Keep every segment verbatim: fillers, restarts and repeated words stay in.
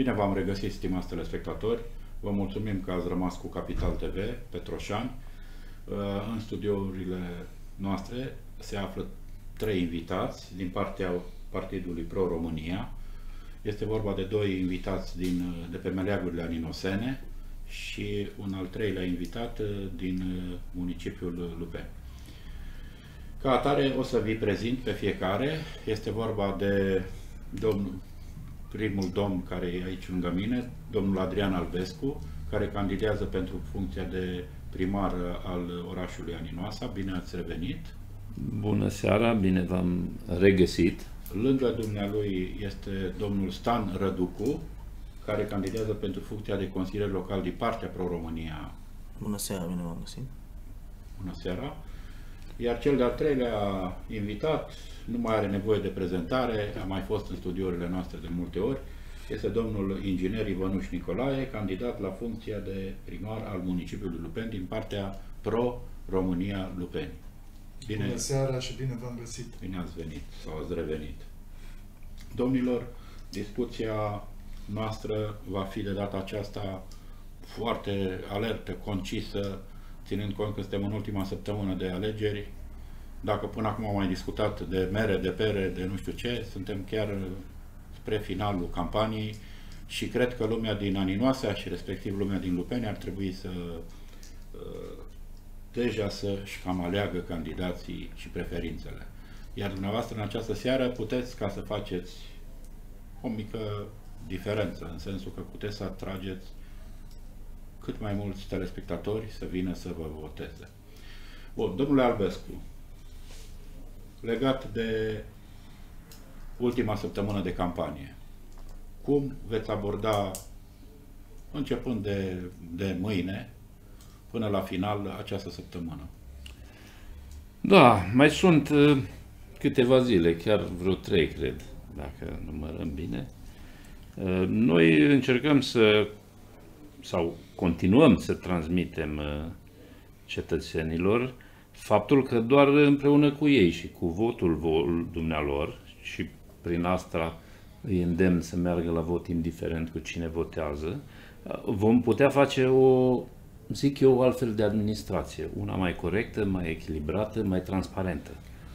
Bine v-am regăsit, stimați telespectatori. Vă mulțumim că ați rămas cu Capital T V, Petroșani. În studiourile noastre se află trei invitați din partea Partidului Pro-România. Este vorba de doi invitați din, de pe meleagurile Aninosene și un al treilea invitat din municipiul Lupeni. Ca atare o să vi prezint pe fiecare. Este vorba de domnul, primul domn care e aici lângă mine, domnul Adrian Albescu, care candidează pentru funcția de primar al orașului Aninoasa. Bine ați revenit! Bună seara, bine v-am regăsit! Lângă dumnealui este domnul Stan Răducu, care candidează pentru funcția de consilier local din partea Pro-România. Bună seara, bine v-am găsit! Bună seara! Iar cel de-al treilea invitat nu mai are nevoie de prezentare, a mai fost în studiourile noastre de multe ori, este domnul inginer Ivănuș Nicolae, candidat la funcția de primar al municipiului Lupeni din partea Pro-România Lupeni. Bine, Bună seara și bine v-am găsit! Bine ați venit sau ați revenit. Domnilor, discuția noastră va fi de data aceasta foarte alertă, concisă, ținând cont că suntem în ultima săptămână de alegeri. Dacă până acum am mai discutat de mere, de pere, de nu știu ce, suntem chiar spre finalul campaniei și cred că lumea din Aninoasa și respectiv lumea din Lupeni ar trebui să deja să-și cam aleagă candidații și preferințele. Iar dumneavoastră în această seară puteți ca să faceți o mică diferență, în sensul că puteți să atrageți cât mai mulți telespectatori să vină să vă voteze. Bun, domnule Albescu, legat de ultima săptămână de campanie, cum veți aborda, începând de, de mâine, până la final această săptămână? Da, mai sunt uh, câteva zile, chiar vreo trei, cred, dacă numărăm bine. Uh, noi încercăm să, sau continuăm să transmitem uh, cetățenilor faptul că doar împreună cu ei și cu votul dumnealor, și prin asta îi îndemn să meargă la vot indiferent cu cine votează, vom putea face o, zic eu, o altfel de administrație, una mai corectă, mai echilibrată, mai transparentă.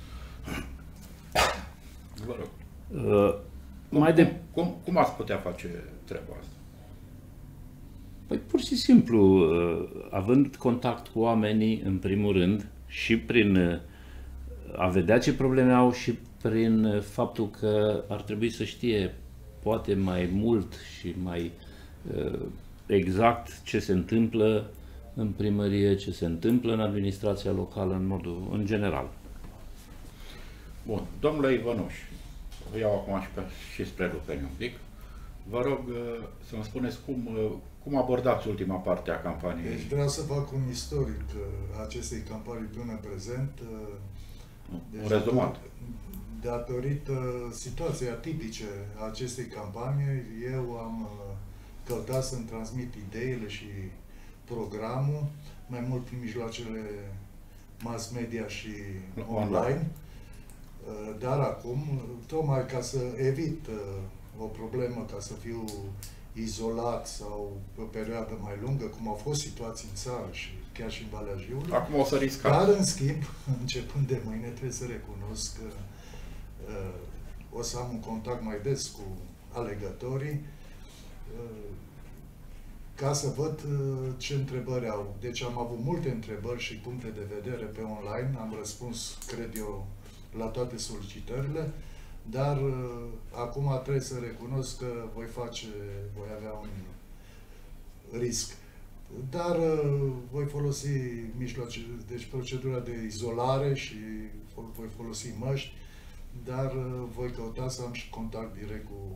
Vă rog. Uh, cum, mai de... cum, cum ați putea face treaba asta? Păi pur și simplu, având contact cu oamenii, în primul rând, și prin a vedea ce probleme au și prin faptul că ar trebui să știe poate mai mult și mai exact ce se întâmplă în primărie, ce se întâmplă în administrația locală, în modul, în general. Bun. Domnule Ivănuș, vă iau acum și, pe, și spre Lupeni un pic. Vă rog să-mi spuneți cum, cum abordați ultima parte a campaniei. Deci vreau să fac un istoric acestei campanii până în prezent. Deci, un rezumat. Datorită situației atipice a acestei campanii, eu am căutat să-mi transmit ideile și programul, mai mult prin mijloacele mass media și online. Dar acum, tocmai ca să evit o problemă, ca să fiu izolat sau pe o perioadă mai lungă, cum au fost situații în țară și chiar și în Valea Jiului. Acum o să riscați. Dar, în schimb, începând de mâine, trebuie să recunosc că uh, o să am un contact mai des cu alegătorii uh, ca să văd uh, ce întrebări au. Deci am avut multe întrebări și puncte de vedere pe online, am răspuns, cred eu, la toate solicitările. Dar uh, acum trebuie să recunosc că voi face, voi avea un risc. Dar uh, voi folosi mijloace, deci procedura de izolare și voi folosi măști, dar uh, voi căuta să am și contact direct cu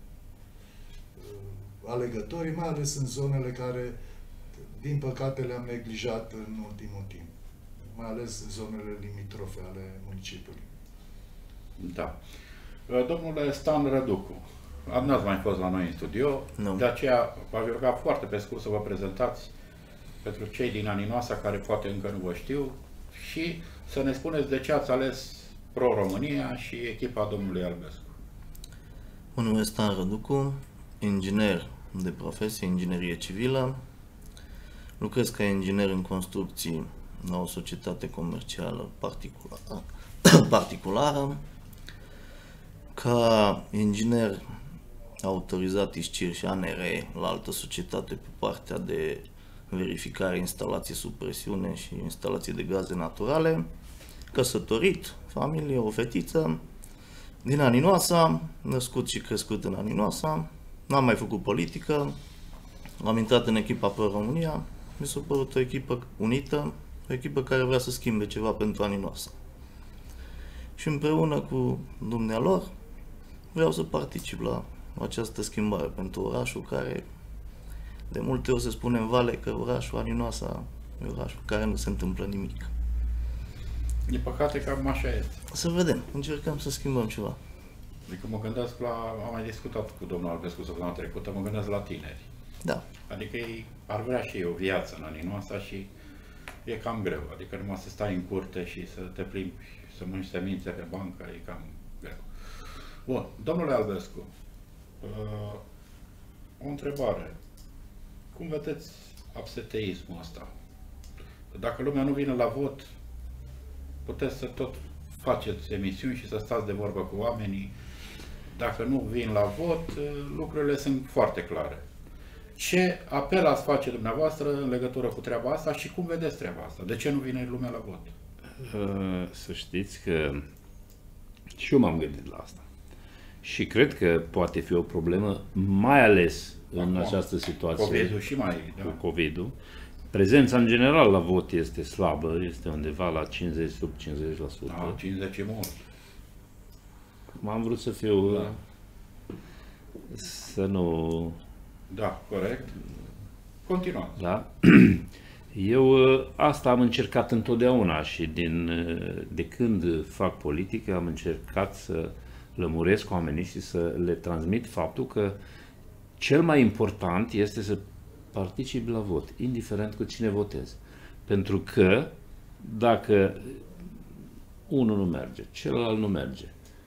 uh, alegătorii, mai ales în zonele care, din păcate, le-am neglijat în ultimul timp. Mai ales în zonele limitrofe ale municipiului. Da. Domnule Stan Răducu, n-ați mai fost la noi în studio, nu. De aceea v-aș ruga foarte pe scurt să vă prezentați pentru cei din Aninoasa care poate încă nu vă știu și să ne spuneți de ce ați ales Pro-România și echipa domnului Albescu. Mă numesc Stan Răducu, inginer de profesie, inginerie civilă. Lucrez ca inginer în construcții la o societate comercială particulară. particulară. Ca inginer autorizat I S C I R și A N R la altă societate pe partea de verificare, instalații sub presiune și instalații de gaze naturale. Căsătorit, familie, o fetiță, din Aninoasa, născut și crescut în Aninoasa. N-am mai făcut politică, am intrat în echipa Pro-România, mi s-a părut o echipă unită, o echipă care vrea să schimbe ceva pentru Aninoasa. Și împreună cu dumnealor vreau să particip la această schimbare pentru orașul care, de multe ori se spune în Vale că orașul Aninoasa e orașul care nu se întâmplă nimic. E păcate că așa este. Să vedem, încercăm să schimbăm ceva. Adică mă gândesc la, am mai discutat cu domnul Albescu săptămâna trecută, mă gândesc la tineri. Da. Adică ei ar vrea și ei o viață în Aninoasa și e cam greu. Adică numai să stai în curte și să te plimbi, să mănânci semințe pe bancă, e cam greu. Bun, domnule Albescu, uh, o întrebare. Cum vedeți absenteismul ăsta? Dacă lumea nu vine la vot, puteți să tot faceți emisiuni și să stați de vorbă cu oamenii. Dacă nu vin la vot, lucrurile sunt foarte clare. Ce apel ați face dumneavoastră în legătură cu treaba asta și cum vedeți treaba asta? De ce nu vine lumea la vot? Să știți că și eu m-am gândit la asta. Și cred că poate fi o problemă, mai ales în Acum, această situație. COVID-ul și mai, da. Cu COVID-ul. Prezența în general la vot este slabă, este undeva la cincizeci, sub cincizeci la sută. Da, cincizeci e mult. M-am vrut să fiu, da. să nu... Da, corect. Continuăm. Da? Eu asta am încercat întotdeauna și din, de când fac politică am încercat să lămuresc oamenii și să le transmit faptul că cel mai important este să participi la vot, indiferent cu cine votezi. Pentru că dacă unul nu merge, celălalt nu merge,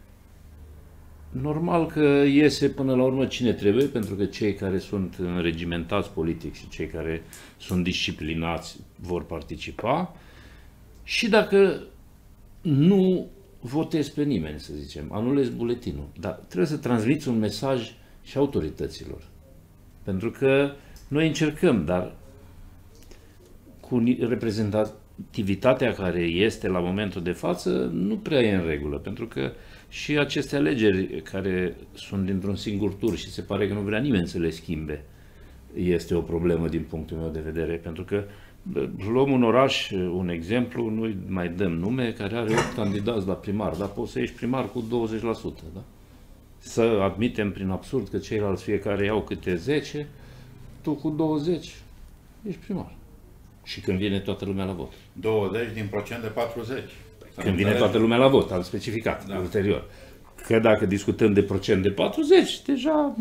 normal că iese până la urmă cine trebuie, pentru că cei care sunt înregimentați politic și cei care sunt disciplinați vor participa și dacă nu votezi pe nimeni, să zicem, anulezi buletinul, dar trebuie să transmiți un mesaj și autorităților. Pentru că noi încercăm, dar cu reprezentativitatea care este la momentul de față nu prea e în regulă, pentru că și aceste alegeri care sunt dintr-un singur tur și se pare că nu vrea nimeni să le schimbe, este o problemă din punctul meu de vedere, pentru că luăm un oraș, un exemplu, nu mai dăm nume, care are opt candidați la primar, dar poți să ieși primar cu douăzeci la sută, da? Să admitem prin absurd că ceilalți fiecare iau câte zece, tu cu douăzeci ești primar. Și când vine toată lumea la vot. douăzeci din procent de patruzeci. Când vine toată lumea la vot, am specificat da. ulterior. Că dacă discutăm de procent de patruzeci, deja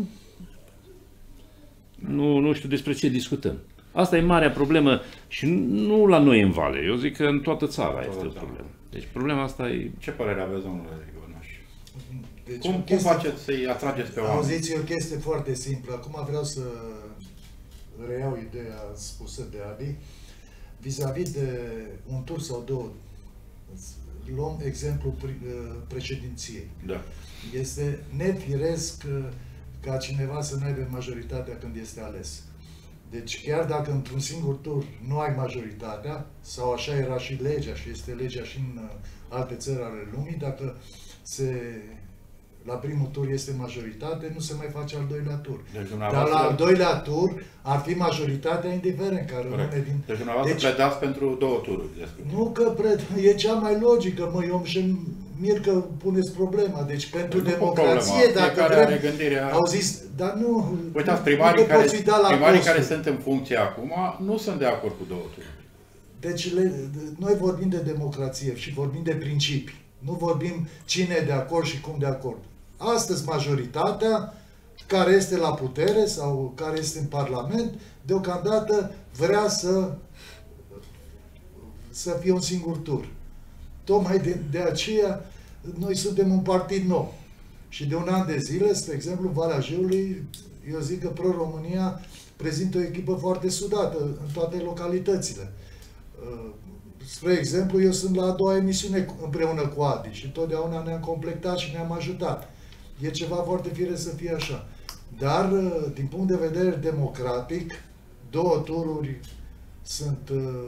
nu, nu știu despre ce discutăm. Asta e marea problemă și nu la noi în Vale. Eu zic că în toată țara toată este o problemă. Deci problema asta e... Ce părere aveți, domnule Igonaș? Deci cum, cum chestie... faceți să-i atrageți pe oameni? Auziți, e o chestie foarte simplă. Acum vreau să reiau ideea spusă de Adi. Vis-a-vis de un tur sau două, luăm exemplu președinției. Da. Este nefiresc ca cineva să nu aibă majoritatea când este ales. Deci chiar dacă într-un singur tur nu ai majoritatea, sau așa era și legea, și este legea și în alte țări ale lumii, dacă se, la primul tur este majoritate, nu se mai face al doilea tur. Deci, Dar la al doilea tur ar fi majoritatea indiferent care rămâne din... Deci dumneavoastră deci, pledați pentru două tururi. Nu că pred... e cea mai logică, mă, eu și mir că puneți problema. Deci pentru deci democrație, dacă vrem... Gândirea... Au zis, dar nu... Uitați, primarii, care, primarii care sunt în funcție acum nu sunt de acord cu două tururi. Deci le, noi vorbim de democrație și vorbim de principii. Nu vorbim cine e de acord și cum de acord. Astăzi majoritatea care este la putere sau care este în Parlament, deocamdată vrea să, să fie un singur tur. Tocmai de, de aceea noi suntem un partid nou. Și de un an de zile, spre exemplu, Valea Jiului eu zic că Pro-România prezintă o echipă foarte sudată în toate localitățile. Spre exemplu, eu sunt la a doua emisiune împreună cu Adi și totdeauna ne-am completat și ne-am ajutat. E ceva foarte firesc să fie așa. Dar, din punct de vedere democratic, două tururi sunt...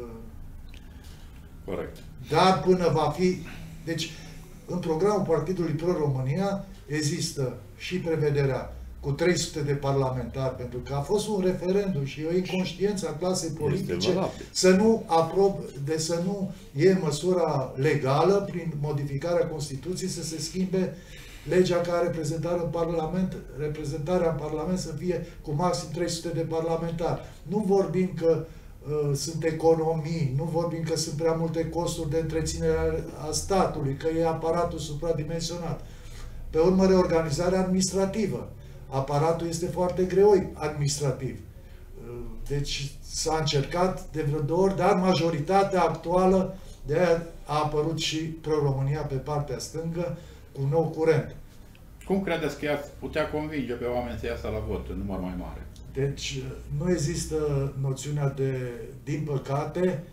Corect. Dar până va fi... Deci, în programul Partidului Pro-România există și prevederea cu trei sute de parlamentari, pentru că a fost un referendum și o inconștiență a clasei politice să nu aprob, de să nu e măsura legală prin modificarea Constituției să se schimbe legea ca reprezentare în Parlament, reprezentarea în Parlament să fie cu maxim trei sute de parlamentari. Nu vorbim că uh, sunt economii, nu vorbim că sunt prea multe costuri de întreținere a statului, că e aparatul supradimensionat. Pe urmă, reorganizarea administrativă. Aparatul este foarte greoi administrativ. Deci s-a încercat de vreo două ori, dar majoritatea actuală, de aia a apărut și Pro-România pe partea stângă cu un nou curent. Cum credeți că i-ați putea convinge pe oameni să iasă la vot în număr mai mare? Deci nu există noțiunea de, din păcate,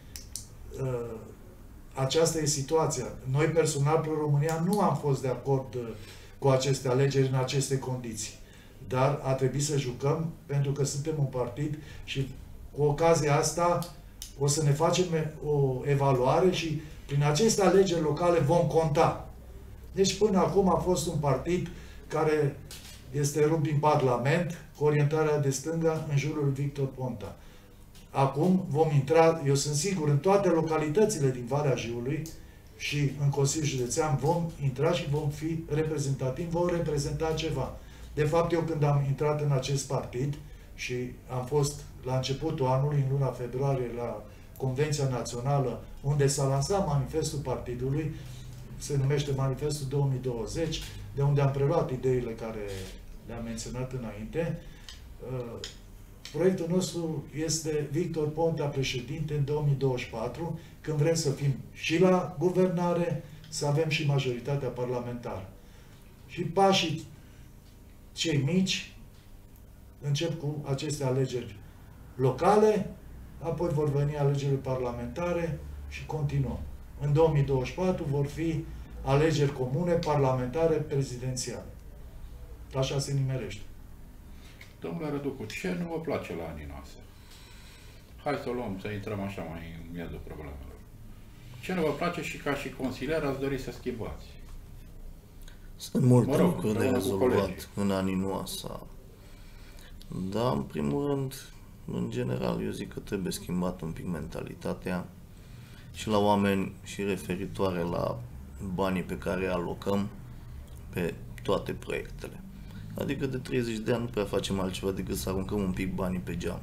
aceasta e situația. Noi personal, Pro-România, nu am fost de acord cu aceste alegeri în aceste condiții. Dar a trebuit să jucăm pentru că suntem un partid și cu ocazia asta o să ne facem o evaluare și prin aceste alegeri locale vom conta. Deci până acum a fost un partid care este rupt din Parlament cu orientarea de stânga în jurul lui Victor Ponta. Acum vom intra, eu sunt sigur, în toate localitățile din Valea Jiului și în Consiliul Județean vom intra și vom fi reprezentativi, vom reprezenta ceva. De fapt, eu când am intrat în acest partid și am fost la începutul anului, în luna februarie, la Convenția Națională, unde s-a lansat manifestul partidului, se numește Manifestul două mii douăzeci, de unde am preluat ideile care le-am menționat înainte. Proiectul nostru este Victor Ponta președinte în două mii douăzeci și patru, când vrem să fim și la guvernare, să avem și majoritatea parlamentară. Și pașii cei mici încep cu aceste alegeri locale, apoi vor veni alegerile parlamentare și continuăm. În două mii douăzeci și patru vor fi alegeri comune, parlamentare, prezidențiale. Așa se nimerește. Domnule Răducu, ce nu vă place la anii noastre? Hai să o luăm, să intrăm așa mai în miezul problemelor. Ce nu vă place și ca și consilier ați dori să schimbați? Sunt multe mă rog, lucruri de rezolvat în anii noastre. Dar, în primul rând, în general, eu zic că trebuie schimbat un pic mentalitatea și la oameni și referitoare la banii pe care îi alocăm pe toate proiectele. Adică de treizeci de ani nu prea facem altceva decât să aruncăm un pic banii pe geam.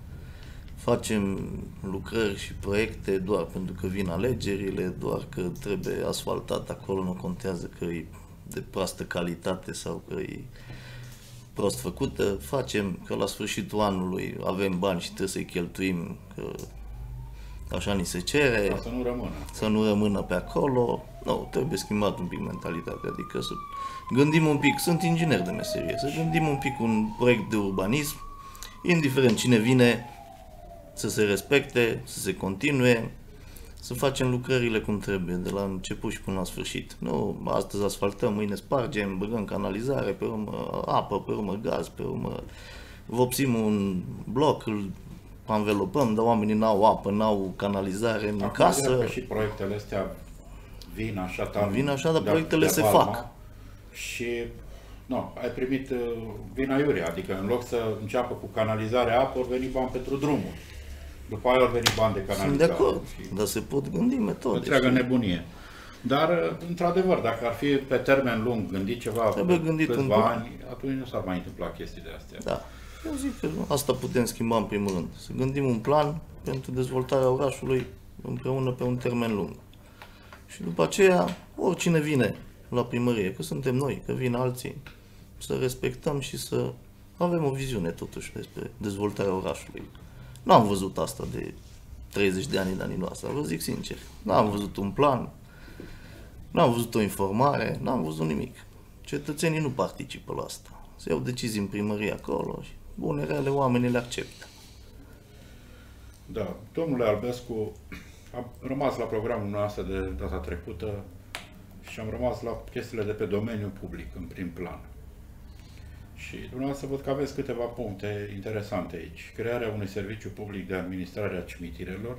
Facem lucrări și proiecte doar pentru că vin alegerile, doar că trebuie asfaltat acolo, nu contează că e de proastă calitate sau că e prost făcută. Facem că la sfârșitul anului avem bani și trebuie să-i cheltuim, că așa ni se cere. Ca să nu rămână. Să nu rămână pe acolo. Nu, trebuie schimbat un pic mentalitatea, adică să gândim un pic, sunt inginer de meserie, să gândim un pic un proiect de urbanism, indiferent cine vine, să se respecte, să se continue, să facem lucrările cum trebuie, de la început și până la sfârșit. Nu, astăzi asfaltăm, mâine spargem, băgăm canalizare, pe urmă apă, pe urmă gaz, pe urmă vopsim un bloc, îl anvelopăm, dar oamenii n-au apă, n-au canalizare în Acum casă. Că și proiectele astea vin așa, tam, vin așa, dar de, proiectele de se palma, fac. Și nu, ai primit uh, vin aiurea, adică în loc să înceapă cu canalizarea apă, ori veni bani pentru drumuri. După aia ori veni bani de canalizare. Sunt de acord, și dar se pot gândi metode. întreagă nebunie. Dar, într-adevăr, dacă ar fi pe termen lung gândit ceva Trebuie gândit câțiva în ani, atunci nu s-ar mai întâmpla chestii de astea. Da. Eu zic că asta putem schimba în primul rând. Să gândim un plan pentru dezvoltarea orașului împreună pe un termen lung. Și după aceea, oricine vine la primărie, că suntem noi, că vin alții, să respectăm și să avem o viziune totuși despre dezvoltarea orașului. N-am văzut asta de treizeci de ani în anii noastre, vă zic sincer. N-am văzut un plan, n-am văzut o informare, n-am văzut nimic. Cetățenii nu participă la asta. Se iau decizii în primărie acolo și bune, rele, oamenii le acceptă. Da. Domnule Albescu, am rămas la programul nostru de data trecută și am rămas la chestiile de pe domeniul public, în prim plan. Și dumneavoastră văd că aveți câteva puncte interesante aici. Crearea unui serviciu public de administrare a cimitirelor.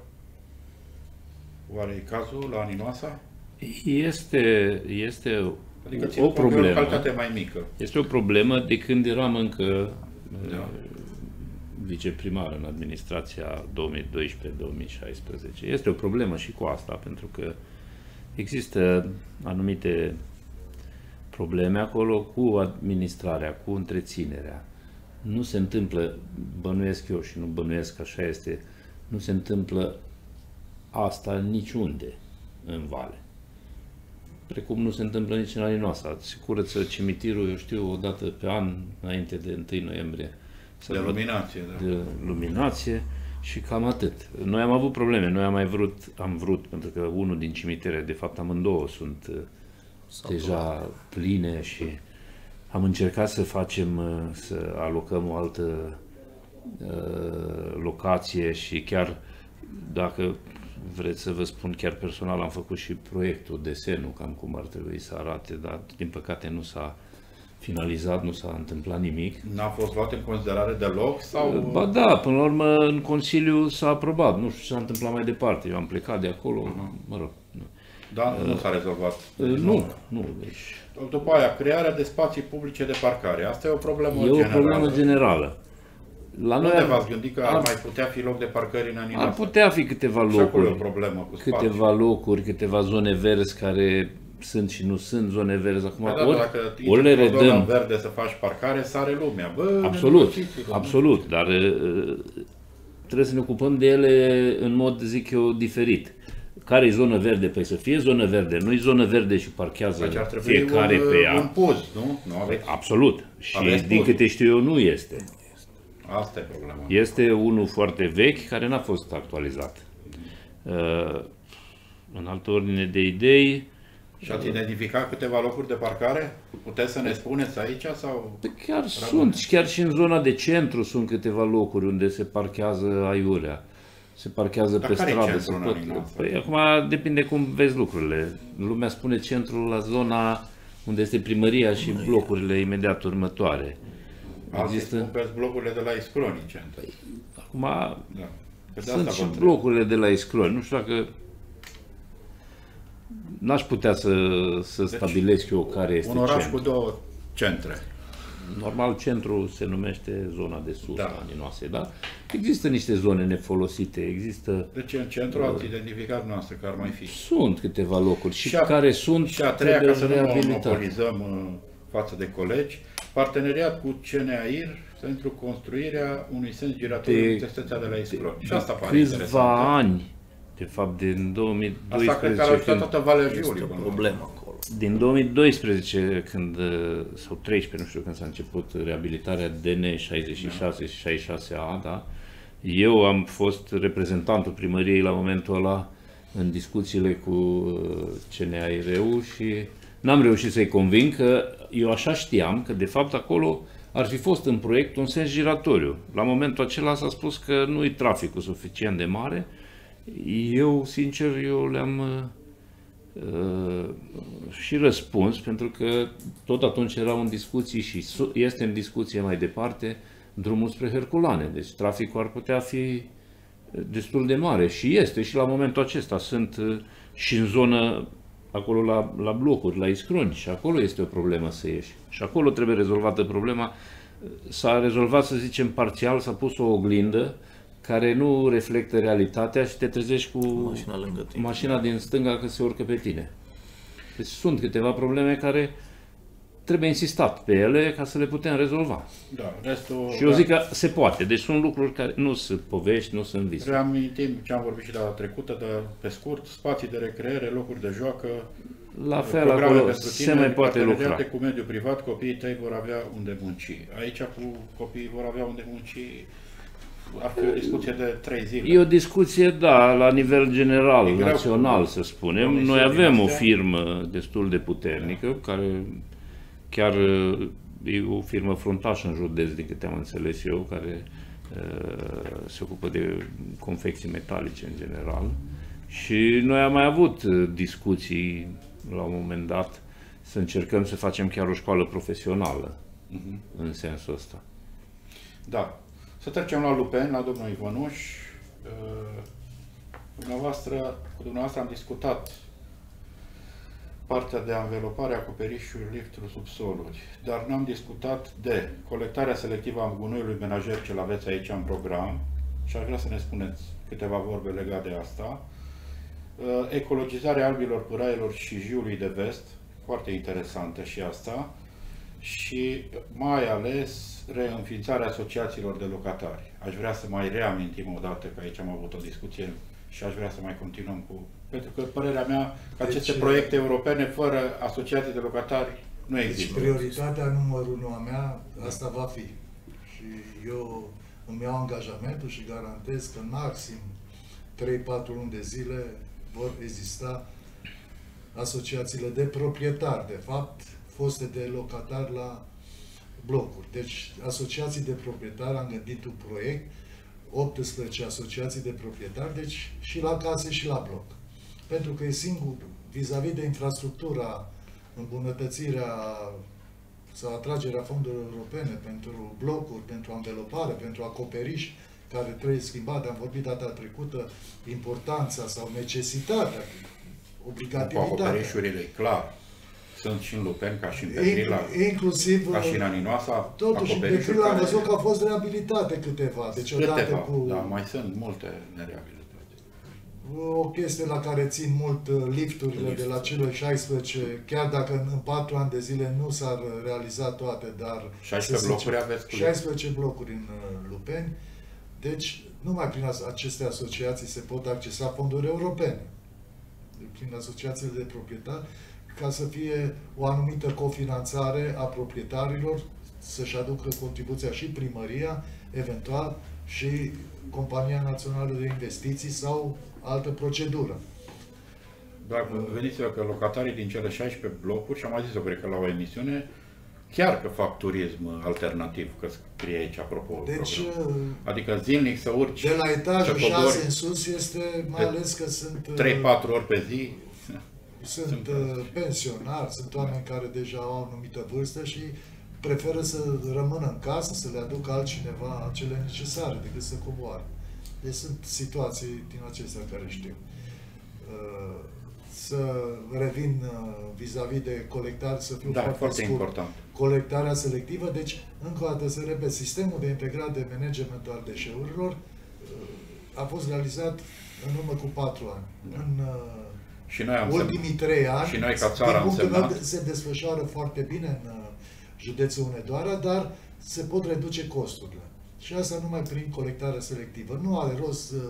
Oare e cazul la Aninoasa? Este, este Adică o problemă. O calitate mai mică. Este o problemă de când eram încă Da. viceprimar în administrația două mii doisprezece două mii șaisprezece. Este o problemă și cu asta, pentru că există anumite probleme acolo cu administrarea, cu întreținerea. Nu se întâmplă, bănuiesc eu și nu bănuiesc că așa este, nu se întâmplă asta niciunde în Vale. Precum nu se întâmplă nici în Aninoasa. Se curăță cimitirul, eu știu, o dată pe an, înainte de întâi noiembrie. De luminație, da. De luminație și cam atât. Noi am avut probleme, noi am mai vrut, am vrut, pentru că unul din cimitere, de fapt amândouă, sunt Sau deja pline și am încercat să facem, să alocăm o altă uh, locație și chiar, dacă vreți să vă spun, chiar personal am făcut și proiectul, desenul, cam cum ar trebui să arate, dar din păcate nu s-a finalizat, nu s-a întâmplat nimic. N-a fost luat în considerare deloc? Sau... Ba da, până la urmă în Consiliu s-a aprobat, nu știu ce s-a întâmplat mai departe, eu am plecat de acolo, uh-huh. mă rog. Da, nu s-a rezolvat. Uh, nu, nu, deci... După aia, crearea de spații publice de parcare. Asta e o problemă E generală. o problemă generală. La Nu noi ne ar, v-ați gândit că ar, ar- mai putea fi loc de parcări în Aninoasa? ar putea fi câteva Și acolo e o locuri, problemă cu spațiu. câteva locuri, câteva zone verzi care sunt și nu sunt zone verzi. Acum, Păi da, ori, dacă ori le intri într-o zonă redăm. verde să faci parcare, sare lumea. Bă, Absolut, nenorociți, absolut, dar uh, trebuie să ne ocupăm de ele în mod, zic eu, diferit. Care e zonă verde? Păi să fie zonă verde, nu-i zonă verde și parchează Deci ar trebui fiecare un, pe ea. un puz, nu? Nu aveți. Absolut. Și Aveți din puzul. câte știu eu, nu este. Asta e problema. Este unul foarte vechi care n-a fost actualizat. Uh, în altă ordine de idei, Și ați identificat câteva locuri de parcare? Puteți să ne spuneți aici sau... Păi chiar sunt, și chiar și în zona de centru sunt câteva locuri unde se parchează aiurea. Se parchează Dar pe care e stradă. centrul Se în pot... Aninoasa? Păi acum depinde cum vezi lucrurile. Lumea spune centrul la zona unde este primăria și blocurile imediat următoare. Alții Există- spun pe blocurile de la Iscroni, centru. Acum Da. Că de sunt asta și vă întreb. blocurile de la Iscroni. Nu știu dacă n-aș putea să, să stabilesc eu care este Un oraș centru. cu două centre. Normal, centrul se numește zona de sus Da. a Aninoasei, da? Există niște zone nefolosite, există, Deci în centru ați identificat noastră că ar mai fi. sunt câteva locuri și, Și a- care sunt Și a treia, ca trebuie să nu reabilitate. monopolizăm uh, față de colegi, parteneriat cu C N A I R pentru construirea unui sens giratoriu De- în Testețea de la Isclon. Și asta pare Câțiva interesant. ani, de fapt din două mii Asta cred că ar doisprezece, ajuta când, toată Valea Este Jiului. o până la urmă. problemă acolo. din două mii doisprezece când, uh, sau treisprezece, nu știu când s-a început reabilitarea D N șaizeci și șase și șaizeci și șase A, da? Eu am fost reprezentantul primăriei la momentul ăla în discuțiile cu uh, C N A I R-ul și n-am reușit să-i conving că eu așa știam că de fapt acolo ar fi fost în proiect un sens giratoriu. La momentul acela s-a spus că nu e traficul suficient de mare. Eu, sincer, eu le-am uh, și răspuns, pentru că tot atunci erau în discuții și su- este în discuție mai departe drumul spre Herculane. Deci traficul ar putea fi destul de mare și este și la momentul acesta. Sunt uh, și în zonă acolo la, la blocuri, la Iscroni și acolo este o problemă să ieși. Și acolo trebuie rezolvată problema. S-a rezolvat, să zicem, parțial, s-a pus o oglindă care nu reflectă realitatea și te trezești cu Mașina lângă tine. mașina din stânga că se urcă pe tine. Deci sunt câteva probleme care trebuie insistat pe ele ca să le putem rezolva. Da, restul... Și eu zic că se poate. Deci sunt lucruri care nu sunt povești, nu sunt vise. Reamintim ce am vorbit și data trecută, dar pe scurt, spații de recreere, locuri de joacă, La fel, programe acolo pentru se tineri, mai poate parteneriate lucra. cu mediul privat, copiii tăi vor avea unde munci. Aici cu copiii vor avea unde munci, ar fi o discuție de trei zile. E o discuție, da, la nivel general, E greu național, cu să spunem. promisiuni Noi avem o astea. firmă destul de puternică, care chiar e o firmă fruntașă în județ, din câte am înțeles eu, care uh, se ocupă de confecții metalice în general. Și noi am mai avut discuții la un moment dat să încercăm să facem chiar o școală profesională uh-huh. în sensul ăsta. Da. Să trecem la Lupeni, la domnul Ivănuș. Dumneavoastră, cu dumneavoastră am discutat partea de anvelopare, acoperișuri, lifturi, subsoluri, dar n-am discutat de colectarea selectivă a gunoiului menajer, ce l-aveți aici în program, și aș vrea să ne spuneți câteva vorbe legate de asta. Ecologizarea albilor, pâraielor și jiului de vest, foarte interesantă și asta, și mai ales reînființarea asociațiilor de locatari. Aș vrea să mai reamintim o dată că aici am avut o discuție și aș vrea să mai continuăm cu... Pentru că părerea mea că deci, aceste proiecte europene fără asociații de locatari nu există. Deci prioritatea numărul unu a mea, asta va fi. Și eu îmi iau angajamentul și garantez că în maxim trei patru luni de zile vor exista asociațiile de proprietari, de fapt, foste de locatari la blocuri. Deci, asociații de proprietari, am gândit un proiect, optsprezece asociații de proprietari, deci și la case și la bloc. Pentru că e singur, vis-a-vis de infrastructura, îmbunătățirea sau atragerea fondurilor europene pentru blocuri, pentru anvelopare, pentru acoperiș, care trebuie schimbat, am vorbit data trecută, importanța sau necesitatea, obligativitatea. Cu acoperișurile, clar. Sunt și în Lupeni, ca și în Petrila, inclusiv, ca și în Aninoasa. Totuși, în Petrila am văzut că au fost reabilitate câteva. Deci, câteva, odată cu... da, mai sunt multe nereabilitate. O chestie la care țin mult lifturile Lift. de la cele șaisprezece, chiar dacă în patru ani de zile nu s-ar realiza toate, dar... șaisprezece blocuri aveți cu șaisprezece blocuri în Lupeni. Deci, numai prin aceste asociații se pot accesa fonduri europene. Prin asociațiile de proprietari, ca să fie o anumită cofinanțare a proprietarilor, să-și aducă contribuția și primăria, eventual, și Compania Națională de Investiții sau altă procedură. Dar veniți-vă că locatarii din cele șaisprezece blocuri, și am mai zis-o, cred că la o emisiune, chiar că fac turism alternativ, că scrie aici, apropo, deci, adică zilnic să urci. De la etajul șase în sus este, mai ales că sunt... trei patru ori pe zi. Sunt, sunt pensionari, sunt oameni care deja au o anumită vârstă și preferă să rămână în casă, să le aducă altcineva cele necesare decât să coboare. Deci sunt situații din acestea care știu. Să revin vis-a-vis -vis de colectare, să fiu da, foarte, foarte scurt. important. Colectarea selectivă, deci, încă o dată să repet, sistemul de integrat de management al deșeurilor a fost realizat în urmă cu patru ani. Da. În și noi am ultimii trei ani, și noi ca țară din punctul meu, se desfășoară foarte bine în județul Hunedoara, dar se pot reduce costurile. Și asta numai prin colectarea selectivă. Nu are rost să,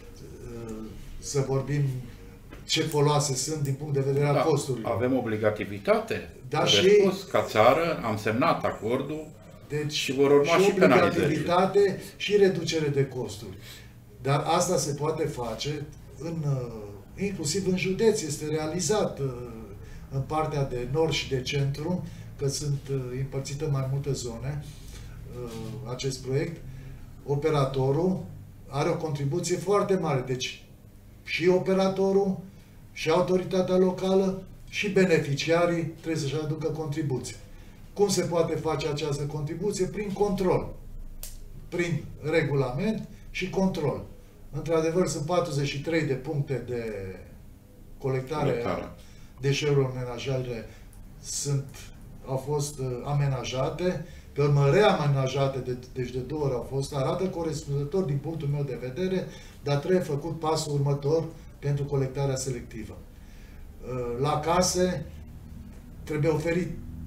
să vorbim ce foloase sunt din punct de vedere al da, costurilor. Avem obligativitate. Da, și spus, ca țară am semnat acordul, deci, și vor urma și, și penalizări. Și reducere de costuri. Dar asta se poate face în, inclusiv în județ. Este realizat în partea de nord și de centru, că sunt împărțite în mai multe zone acest proiect. Operatorul are o contribuție foarte mare. Deci și operatorul, și autoritatea locală, și beneficiarii trebuie să-și aducă contribuție. Cum se poate face această contribuție? Prin control. Prin regulament și control. Într-adevăr, sunt patruzeci și trei de puncte de colectare a deșeurilor menajere sunt, au fost amenajate, pe urmă reamenajate, de, deci de două ori au fost, arată corespunzător din punctul meu de vedere, dar trebuie făcut pasul următor pentru colectarea selectivă. La case trebuie oferit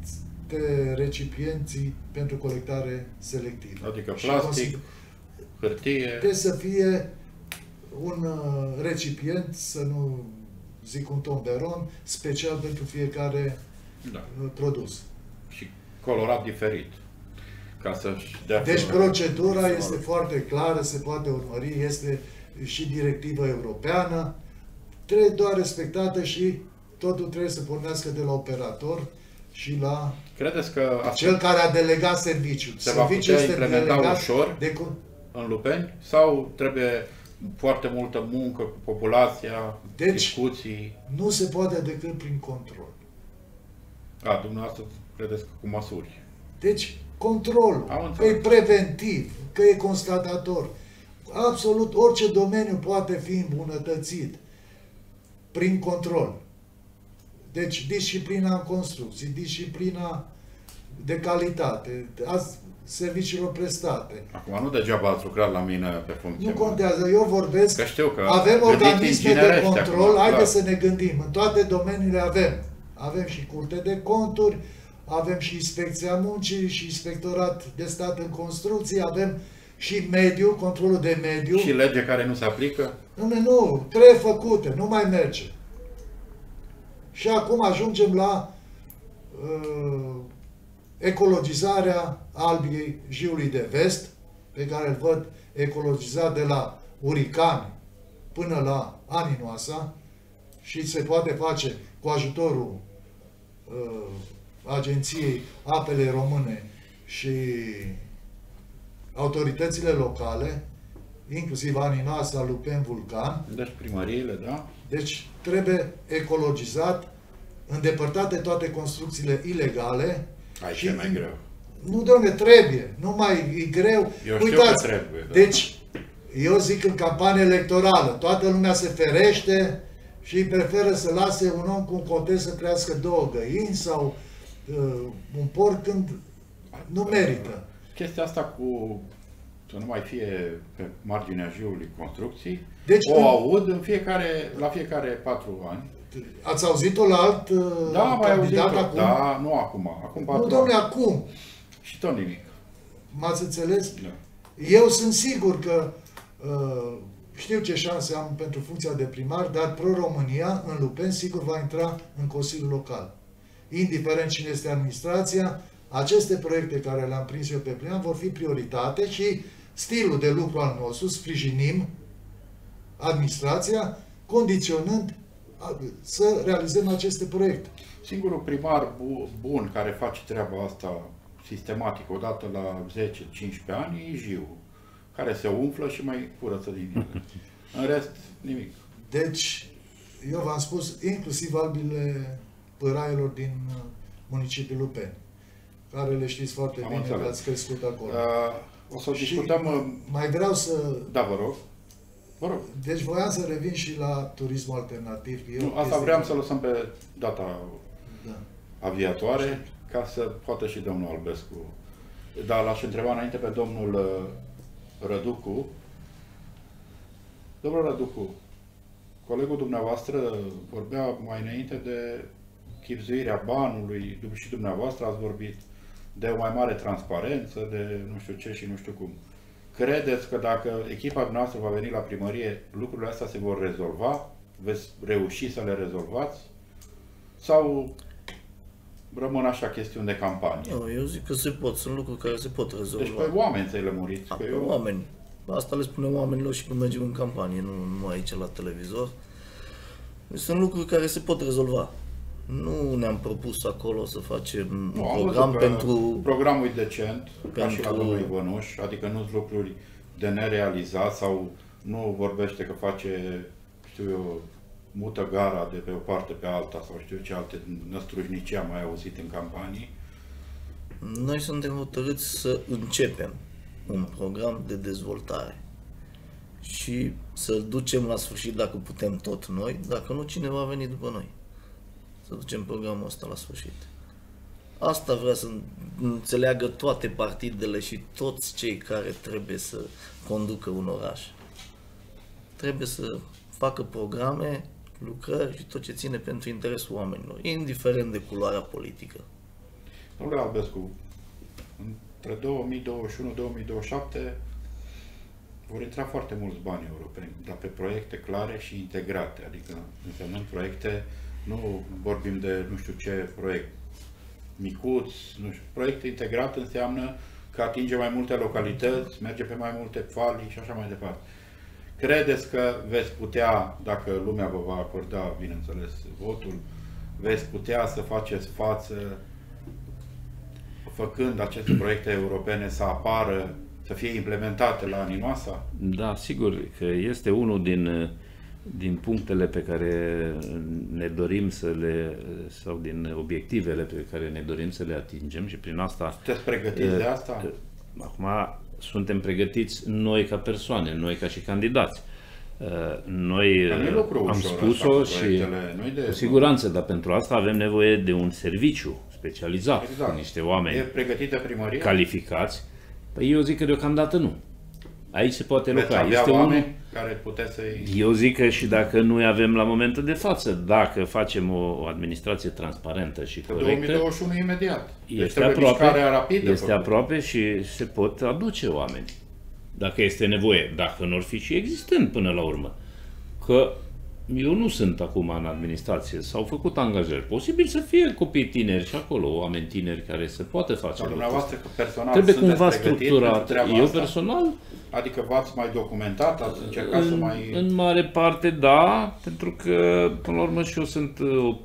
recipienții pentru colectare selectivă. Adică plastic, hârtie... Trebuie să fie un recipient, să nu zic un tomberon, special pentru fiecare da. produs. Și colorat diferit. Ca să dea deci procedura este foarte clară, se poate urmări, este și directivă europeană, trebuie doar respectată și totul trebuie să pornească de la operator și la Credeți că asta cel care a delegat serviciul. se va Serviciul putea este implementa delegat ușor de cu- în Lupeni? Sau trebuie foarte multă muncă cu populația, Deci- discuții? Nu se poate decât prin control. A, dumneavoastră credeți că cu măsuri? Deci, controlul, Am că e înțeles. preventiv, că e constatator. Absolut orice domeniu poate fi îmbunătățit prin control. Deci, disciplina în construcții, disciplina de calitate, a serviciilor prestate. Acum, nu degeaba ați lucrat la mine pe funcție. Nu contează, eu vorbesc, Că știu că avem gândiți organisme de inginerește control, acum, haideți da. să ne gândim, în toate domeniile avem. Avem și curte de conturi, avem și inspecția muncii, și inspectorat de stat în construcții, avem și mediu, controlul de mediu. Și lege care nu se aplică? Nu, nu, trebuie făcute, nu mai merge. Și acum ajungem la uh, ecologizarea Albiei Jiului de Vest, pe care îl văd ecologizat de la Uricani până la Aninoasa și se poate face cu ajutorul uh, Agenției Apele Române și autoritățile locale, inclusiv Aninoasa, Lupeni, Vulcan. Deci primăriile, da? Deci trebuie ecologizat, îndepărtate toate construcțiile ilegale. Aici și e mai greu. Nu, dom'le, trebuie. Nu mai e greu. Eu știu Uitați, că trebuie. Da. deci, eu zic în campanie electorală, toată lumea se ferește și preferă să lase un om cu un cotez să crească două găini sau uh, un porc când nu merită. Chestia asta cu să nu mai fie pe marginea jiului construcții, Deci, o în- aud în fiecare, la fiecare patru ani. Ați auzit-o la alt uh, Da, mai auzit candidat acum? Da, nu acum, acum Nu, patru dom'le, ani. acum. Și tot nimic. M-ați înțeles? Da. Eu sunt sigur că uh, știu ce șanse am pentru funcția de primar, dar Pro-România, în Lupeni, sigur va intra în Consiliul Local. Indiferent cine este administrația, aceste proiecte care le-am prins eu pe plan vor fi prioritate și stilul de lucru al nostru, sprijinim administrația, condiționând a, să realizăm aceste proiecte. Singurul primar bu- bun care face treaba asta sistematic, odată la zece cincisprezece ani, e Jiu, care se umflă și mai curăță din ele. În rest, nimic. Deci, eu v-am spus, inclusiv albile pâraielor din uh, municipiul Lupeni, care le știți foarte Am bine, înțeles. că ați crescut acolo. Uh, o să Și discutăm... uh, mai vreau să... Da, vă rog. Vă rog. Deci voiam să revin și la turismul alternativ. E o Nu, asta chestie vreau care- să lăsăm pe data Da. aviatoare, ca să poată și domnul Albescu. Dar l-aș întreba înainte pe domnul uh, Răducu. Domnul Răducu, colegul dumneavoastră vorbea mai înainte de chibzuirea banului și dumneavoastră ați vorbit de o mai mare transparență, de nu știu ce și nu știu cum. Credeți că dacă echipa noastră va veni la primărie, lucrurile astea se vor rezolva? Veți reuși să le rezolvați? Sau rămân așa chestiuni de campanie? Nu, eu zic că se pot, sunt lucruri care se pot rezolva. Deci pe oameni să-i lămuriți. Da, Că pe eu... oameni. Asta le spunem oamenilor și când mergem în campanie, nu numai aici la televizor. Deci sunt lucruri care se pot rezolva. Nu ne-am propus acolo să facem un Nu, am program văzut că pentru... programul e decent, ca și la pentru- domnul Ivănuș, adică nu sunt lucruri de nerealizat sau nu vorbește că face, știu eu, mută gara de pe o parte pe alta sau știu ce alte năstrușnicii am mai auzit în campanii. Noi suntem hotărâți să începem un program de dezvoltare și să-l ducem la sfârșit dacă putem tot noi, dacă nu, cine va veni după noi. Să ducem programul ăsta la sfârșit. Asta vrea să înțeleagă toate partidele și toți cei care trebuie să conducă un oraș. Trebuie să facă programe, lucrări și tot ce ține pentru interesul oamenilor, indiferent de culoarea politică. Domnule Albescu, între două mii douăzeci și unu două mii douăzeci și șapte vor intra foarte mulți bani europeni, dar pe proiecte clare și integrate, adică însemnând proiecte, nu vorbim de nu știu ce proiect micuț, nu știu, proiect integrat înseamnă că atinge mai multe localități, merge pe mai multe falii și așa mai departe. Credeți că veți putea, dacă lumea vă va acorda, bineînțeles, votul, veți putea să faceți față făcând aceste proiecte europene să apară, să fie implementate la Animoasa? Da, sigur că este unul din, din punctele pe care ne dorim să le, sau din obiectivele pe care ne dorim să le atingem și prin asta... Sunteți pregătiți de asta? Acum suntem pregătiți noi ca persoane, noi ca și candidați. Noi am spus-o și cu siguranță, dar pentru asta avem nevoie de un serviciu specializat, exact. Cu niște oameni e pregătită primăria? Calificați. Păi eu zic că deocamdată nu. Aici se poate lucra. Este oameni unul... care puteți să-i... Eu zic că și dacă noi avem la momentul de față, dacă facem o, o administrație transparentă și că corectă... două mii douăzeci și unu imediat. Este, aproape, rapidă, este aproape și se pot aduce oameni. Dacă este nevoie, dacă nu ar fi și existent până la urmă. Că eu nu sunt acum în administrație, s-au făcut angajări. Posibil să fie copii tineri și acolo, oameni tineri care se poate face. Dar dumneavoastră că personal trebuie cumva structurat. Eu asta? Personal... Adică v-ați mai documentat, ați încercat în, să mai... În mare parte da, pentru că până la urmă și eu sunt o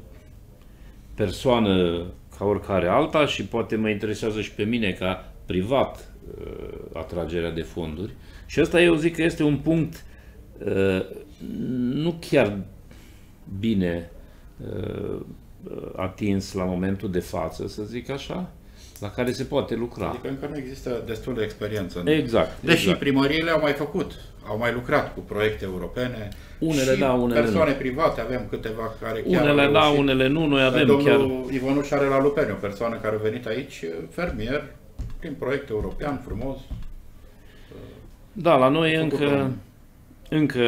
persoană ca oricare alta și poate mă interesează și pe mine ca privat atragerea de fonduri. Și asta eu zic că este un punct uh, nu chiar bine uh, atins la momentul de față, să zic așa, la care se poate lucra. Adică încă nu există destul de experiență. Exact. Deși exact. primăriile au mai făcut, au mai lucrat cu proiecte europene. Unele și da, unele persoane nu. private, avem câteva care chiar Unele au da, reușit. unele nu, noi avem Domnul chiar... Ivănuș are la Lupeni, o persoană care a venit aici, fermier, prin proiect european, frumos. Da, la noi încă, încă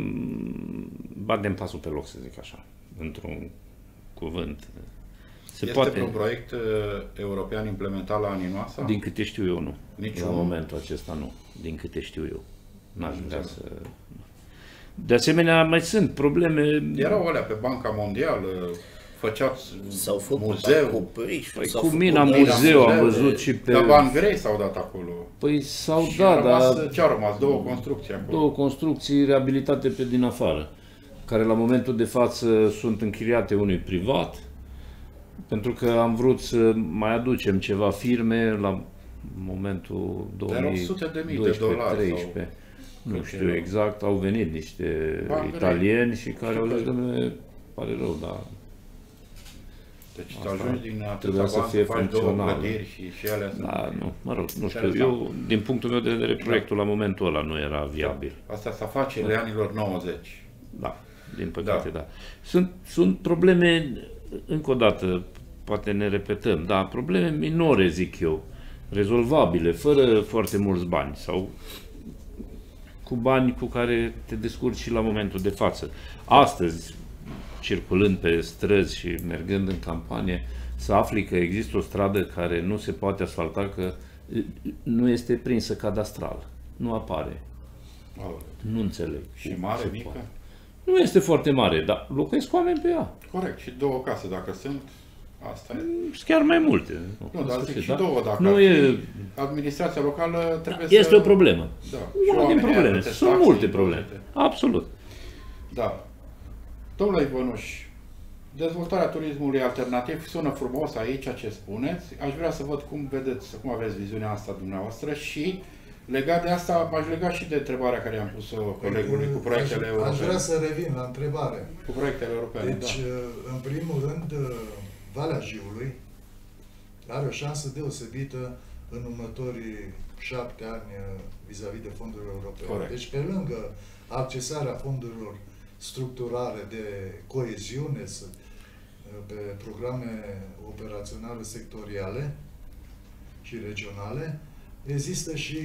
batem pasul pe loc, să zic așa, într-un cuvânt. Se este poate... un proiect uh, european implementat la Animoasa? Din câte știu eu, nu. Niciun... La momentul acesta nu. Din câte știu eu. N-aș vrea să... De asemenea, mai sunt probleme... Erau alea pe Banca Mondială, făceați S-au făcut muzeu. acoperiș, păi s-au cu făcut Mina Muzeu am văzut și pe... Dar bani grei s-au dat acolo. Păi s-au și dat, rămas, dar... ce au rămas? Două construcții acolo. Două construcții reabilitate pe din afară, care la momentul de față sunt închiriate unui privat, pentru că am vrut să mai aducem ceva firme la momentul două mii doisprezece treisprezece. Nu știu erau. Exact, au venit niște bani italieni grei. Și care au zis, dom'le, pare rău, dar... Deci să ajungi din atâta să fie faci două clădiri și, și ele sunt... Da, nu, mă rog, nu știu, eu, din punctul meu de vedere, proiectul da. La momentul ăla nu era viabil. Asta s-a face de anilor nouăzeci. Da, din păcate, da. da. Sunt, sunt probleme, încă o dată, poate ne repetăm, da, probleme minore, zic eu, rezolvabile, fără foarte mulți bani sau cu bani cu care te descurci și la momentul de față. Astăzi, circulând pe străzi și mergând în campanie, să afli că există o stradă care nu se poate asfalta, că nu este prinsă cadastral. Nu apare. Aole. Nu înțeleg. Și mare, mică? Poate. Nu este foarte mare, dar locuiesc oameni pe ea. Corect. Și două case, dacă sunt, asta e. Chiar mai multe. Nu, dar zic și da? două, dacă nu e... administrația locală trebuie este să... Este o problemă. Da. Una din probleme. Sunt multe probleme. Absolut. Da. Domnule Ivănuș, dezvoltarea turismului alternativ sună frumos aici ce spuneți. Aș vrea să văd cum vedeți, cum aveți viziunea asta dumneavoastră și legat de asta m-aș lega și de întrebarea care am pus-o colegului cu proiectele aș, europene. Aș vrea să revin la întrebare. Cu proiectele europene, Deci, da. în primul rând, Valea Jiului are o șansă deosebită în următorii șapte ani vis-a-vis de fondurile europene. Corect. Deci, pe lângă accesarea fondurilor structurale de coeziune pe programe operaționale sectoriale și regionale, există și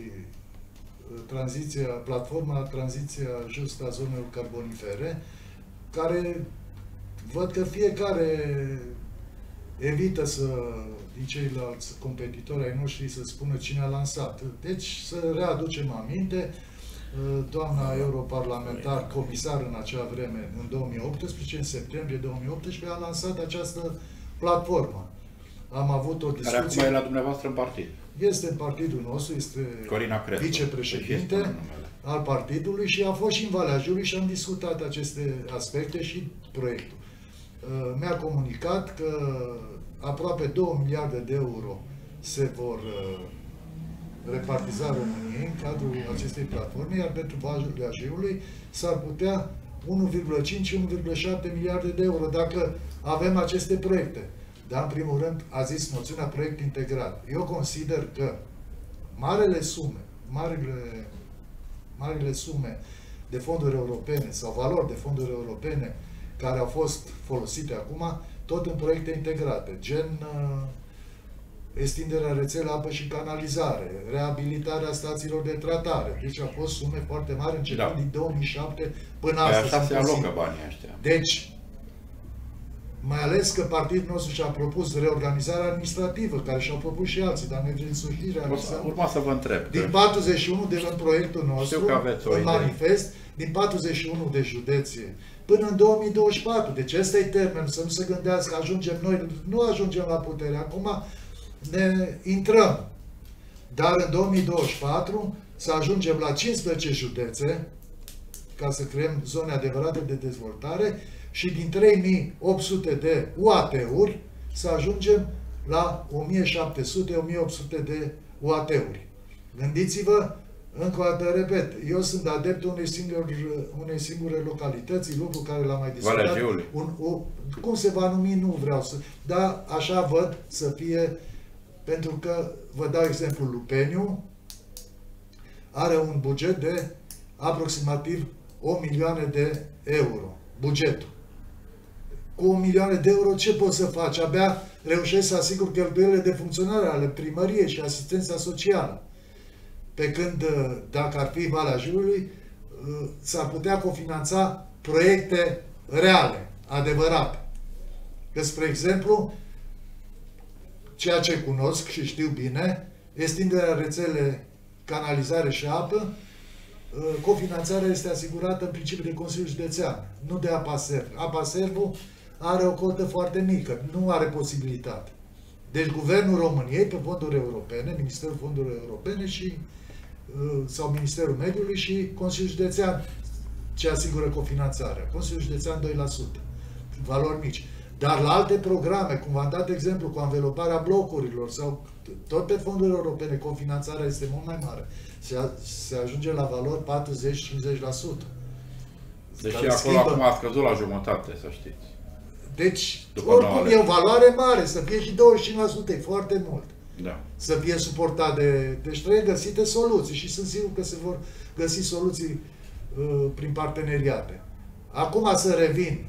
tranziția, platforma tranziția justă a zonelor carbonifere, care văd că fiecare evită să, din ceilalți competitori ai noștri, să spună cine a lansat. Deci să readucem aminte, doamna europarlamentar, comisar în acea vreme, în două mii optsprezece, în septembrie două mii optsprezece, a lansat această platformă. Am avut o discuție... Care acum e la dumneavoastră în partid. Este în partidul nostru, este Corina Crespo, vicepreședinte al partidului și a fost și în Valea Jiului și am discutat aceste aspecte și proiectul. Mi-a comunicat că aproape două miliarde de euro se vor uh, repartiza României în cadrul acestei platforme, iar pentru Valul Iajiului s-ar putea unu virgulă cinci - unu virgulă șapte miliarde de euro dacă avem aceste proiecte. Dar, în primul rând, a zis noțiunea proiect integrat. Eu consider că marele sume, marile, marile sume de fonduri europene sau valori de fonduri europene care au fost folosite acum, tot în proiecte integrate, gen uh, extinderea rețelei apă și canalizare, reabilitarea stațiilor de tratare. Deci au fost sume foarte mari începând da. din două mii șapte până astăzi. Așa se alocă banii ăștia. Deci, mai ales că partidul nostru și-a propus reorganizarea administrativă, care și-au propus și alții, dar noi vrem să și realizăm. Urma să vă întreb. Din patruzeci și unu de în proiectul nostru, în manifest, din patruzeci și unu de județe până în două mii douăzeci și patru. Deci ăsta e termenul, să nu se gândească, ajungem noi, nu ajungem la putere. Acum ne intrăm. Dar în două mii douăzeci și patru să ajungem la cincisprezece județe, ca să creăm zone adevărate de dezvoltare, și din trei mii opt sute de U A T-uri să ajungem la o mie șapte sute - o mie opt sute de U A T-uri. Gândiți-vă, încă o dată repet, eu sunt adeptul unei singure, unei singure localități, lucru care l-am mai discutat. Valea Jiului. Un, o, cum se va numi, nu vreau să... Dar așa văd să fie, pentru că, vă dau exemplu, Lupeniu are un buget de aproximativ o milioane de euro. Bugetul. Cu o milioane de euro ce poți să faci? Abia reușești să asiguri cheltuielile de funcționare ale primăriei și asistența socială. Pe când, dacă ar fi Valea Jiului, s-ar putea cofinanța proiecte reale, adevărate. Că, spre exemplu, ceea ce cunosc și știu bine, extinderea rețelei canalizare și apă, cofinanțarea este asigurată în principiu de Consiliul Județean, nu de APASERV. APASERV-ul are o cotă foarte mică, nu are posibilitate. Deci Guvernul României, pe fonduri europene, Ministerul Fondurilor Europene și, sau Ministerul Mediului și Consiliul Județean ce asigură cofinanțarea. Consiliul Județean doi la sută, valori mici. Dar la alte programe, cum v-am dat exemplu cu anveloparea blocurilor sau tot pe fonduri europene, cofinanțarea este mult mai mare. Se, se ajunge la valori patruzeci - cincizeci la sută. Deși acolo schimbă. Acum a scăzut la jumătate, să știți. Deci, după oricum e o valoare mare, să fie și douăzeci și cinci la sută, e foarte mult. Da. Să fie suportat de... Deci trebuie găsite soluții și sunt sigur că se vor găsi soluții uh, prin parteneriate. Acum să revin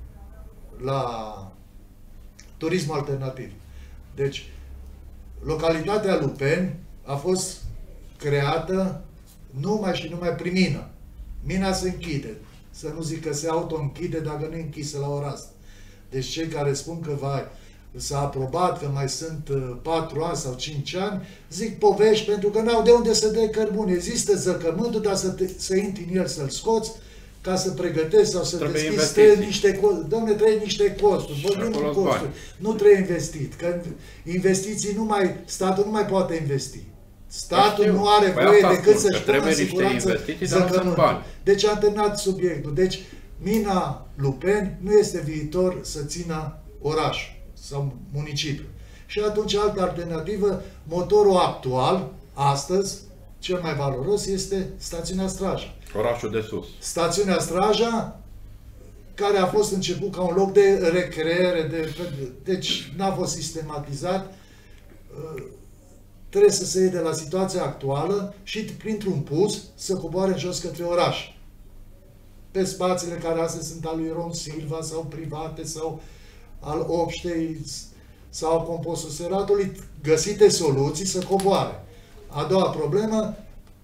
la turismul alternativ. Deci, localitatea Lupeni a fost creată numai și numai prin mină. Mina se închide. Să nu zic că se auto-închide dacă nu e închisă la ora asta. Deci cei care spun că vai, s-a aprobat, că mai sunt patru ani sau cinci ani, zic povești pentru că n-au de unde să dea cărbune. Există zăcământul, dar să, te, să intri în el, să-l scoți, ca să pregătești sau să trebuie deschizi, trebuie niște costuri. Dom'le, trebuie niște costuri. Vorbim cu costuri. Bani. Nu trebuie investit. Că investiții nu mai, statul nu mai poate investi. Statul nu are voie decât să-și pună în siguranță zăcământul. Deci am terminat subiectul. Deci mina Lupeni nu este viitor să țină orașul sau municipiul. Și atunci altă alternativă, motorul actual, astăzi, cel mai valoros este stațiunea Straja. Orașul de sus. Stațiunea Straja, care a fost început ca un loc de recreere, de, deci n-a fost sistematizat, trebuie să se iei de la situația actuală și printr-un puz să coboare în jos către oraș. Pe spațiile care astăzi sunt al lui Rom Silva sau private sau al Obștei sau compostul Seratului, găsite soluții să coboare. A doua problemă,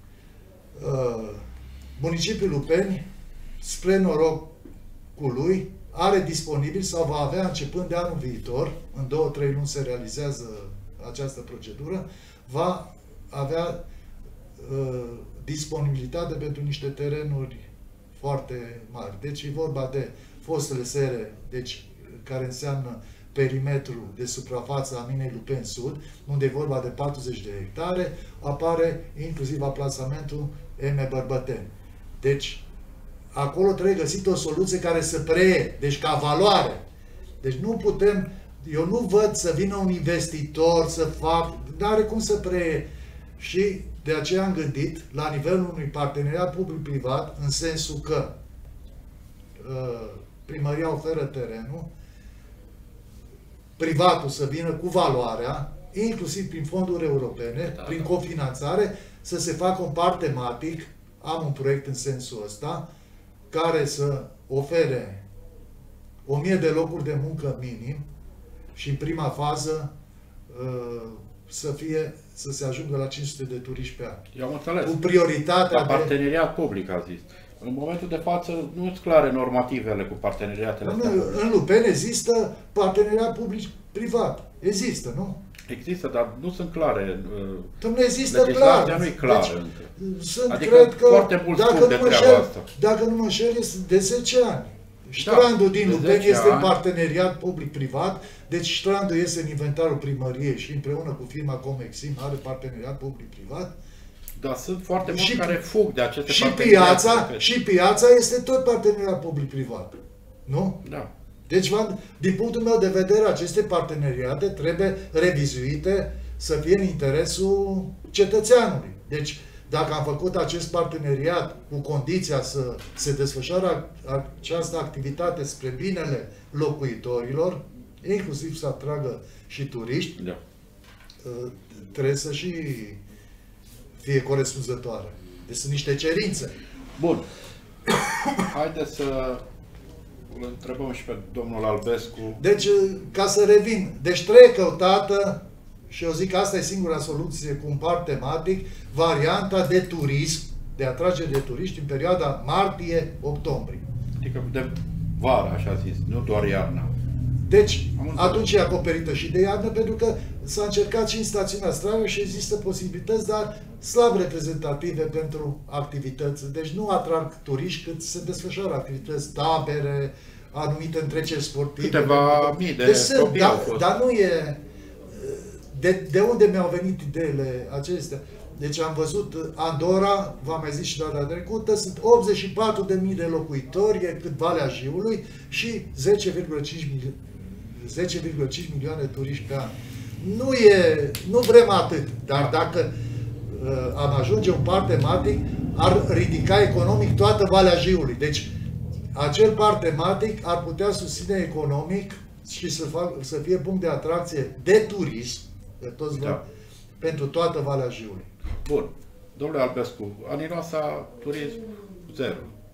municipiul Lupeni, spre norocul lui, are disponibil sau va avea începând de anul viitor, în două, trei luni se realizează această procedură, va avea uh, disponibilitate pentru niște terenuri foarte mari. Deci e vorba de fostele sere, deci, care înseamnă perimetrul de suprafață a minei Lupeni Sud, unde e vorba de patruzeci de hectare, apare inclusiv aplasamentul M. Bărbăteni. Deci, acolo trebuie găsit o soluție care să preie, deci ca valoare. Deci nu putem eu nu văd să vină un investitor să fac, nu are cum să preie. Și de aceea am gândit la nivelul unui parteneriat public-privat, în sensul că uh, primăria oferă terenul, privatul să vină cu valoarea, inclusiv prin fonduri europene, da, prin da. cofinanțare, să se facă un parc tematic, am un proiect în sensul ăsta, care să ofere o mie de locuri de muncă minim și în prima fază uh, să fie, să se ajungă la cinci sute de turiști pe an. Eu am înțeles. Cu prioritatea La de... parteneriat public, a zis. În momentul de față nu sunt clare normativele cu parteneriatele astea. În, în Lupeni există parteneriat public-privat. Există, nu? Există, dar nu sunt clare. Dom'le, există Legislația clar. nu e clară Deci, încă. sunt, Adică cred că, foarte mult dacă spun de nu, mă treaba șer, asta. dacă nu mă șer, este de zece ani. Strandul din de Lupeni zece este în ani. parteneriat public-privat, deci strandul este în inventarul primăriei și împreună cu firma Comexim are parteneriat public-privat. Dar sunt foarte mulți Și- care fug de aceste Și parteneriate. piața, și piața este tot parteneriat public-privat. Nu? Da. Deci, v-am- din punctul meu de vedere, aceste parteneriate trebuie revizuite să fie în interesul cetățeanului. Deci, dacă am făcut acest parteneriat cu condiția să se desfășoare această activitate spre binele locuitorilor, inclusiv să atragă și turiști, Da. trebuie să și fie corespunzătoare. Deci sunt niște cerințe. Bun. Haideți să îl întrebăm și pe domnul Albescu. Deci, ca să revin, deci trebuie căutată, și eu zic că asta e singura soluție cu un parc tematic, varianta de turism, de atragere de turiști în perioada martie-octombrie. Adică de vară, așa zis, nu doar iarna. Deci, Am înțeles. atunci e acoperită și de iarnă, pentru că s-a încercat și în stațiunea Straiu și există posibilități, dar slab reprezentative pentru activități. Deci nu atrag turiști cât se desfășoară activități, tabere, anumite întreceri sportive. Câteva mii de deci sunt, copii dar, au fost. dar nu e... De, de unde mi-au venit ideile acestea? Deci am văzut Andorra, v-am mai zis și data trecută, sunt optzeci și patru de mii de locuitori, e cât Valea Jiului și zece virgulă cinci milioane de turiști pe an. Nu e, nu vrem atât, dar dacă uh, am ajunge un parc tematic, ar ridica economic toată Valea Jiului. Deci acel parc tematic ar putea susține economic și să, fac, să fie punct de atracție de turism, de toți Da. da. pentru toată Valea Jiului. Bun. Domnule Albescu, Aninoasa turism zero.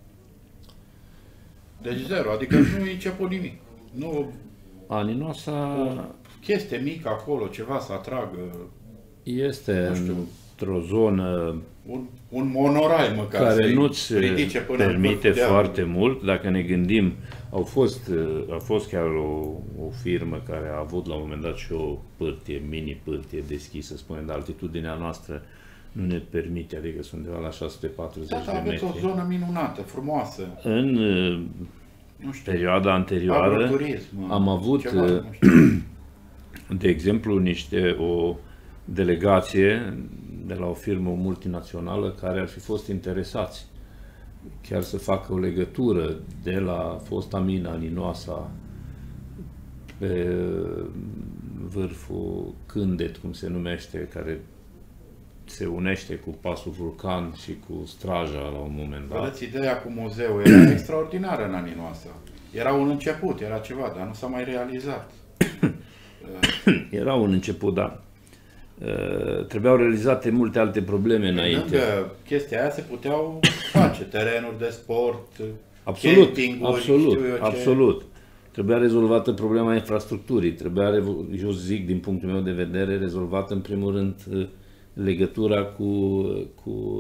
Deci zero, adică nu e început nimic. Nu Aninoasa o chestie mică acolo, ceva să atragă, este Nu știu. într-o zonă un, un monorai măcar care să-i nu-ți ridice până în permite vârful dealului. foarte mult. Dacă ne gândim, au fost, a fost chiar o, o firmă care a avut la un moment dat și o pârtie, mini-pârtie deschisă, spune, de altitudinea noastră nu ne permite, adică sunt undeva la șase sute patruzeci Da, de aveți o metri. zonă minunată, frumoasă. În uh, Nu știu, perioada anterioară agroturism, am avut, ceva, uh, nu știu. de exemplu, niște, o delegație de la o firmă multinațională care ar fi fost interesați chiar să facă o legătură de la fosta mina Aninoasa pe vârful Cândet, cum se numește, care se unește cu Pasul Vulcan și cu Straja la un moment dat. Vedeți, ideea cu muzeul era extraordinară în Aninoasa. Era un început, era ceva, dar nu s-a mai realizat. Era un început, da. Uh, trebuiau realizate multe alte probleme înainte. Lângă chestia aia se puteau face terenuri de sport, Absolut, campinguri, absolut, știu eu ce. absolut. Trebuia rezolvată problema infrastructurii. Trebuia, eu zic, din punctul meu de vedere, rezolvată în primul rând legătura cu, cu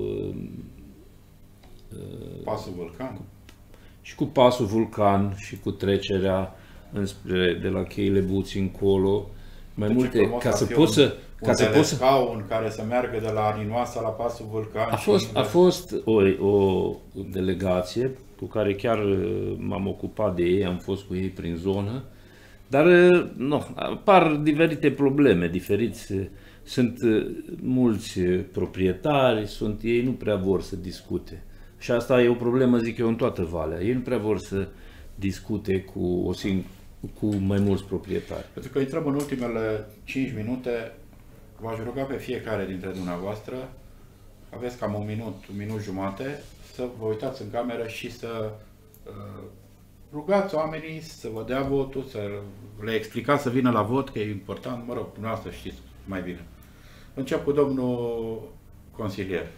Pasul Vulcan. și cu Pasul Vulcan și cu trecerea înspre, de la Cheile Buții încolo. Mai Deci, multe, frumos ca ar să fi poți să... Un Ca să poți să... telescaun care să meargă de la Aninoasa la Pasul Vulcan. A și fost, a invers. fost o, o delegație cu care chiar m-am ocupat de ei, am fost cu ei prin zonă, dar nu, apar diferite probleme, diferiți, sunt mulți proprietari, sunt, ei nu prea vor să discute. Și asta e o problemă, zic eu, în toată Valea. Ei nu prea vor să discute cu o, sing- cu mai mulți proprietari. Pentru că intrăm în ultimele cinci minute, v-aș ruga pe fiecare dintre dumneavoastră, aveți cam un minut, un minut jumate, să vă uitați în cameră și să uh, rugați oamenii să vă dea votul, să le explicați să vină la vot, că e important, mă rog, dumneavoastră știți mai bine. Încep cu domnul consilier.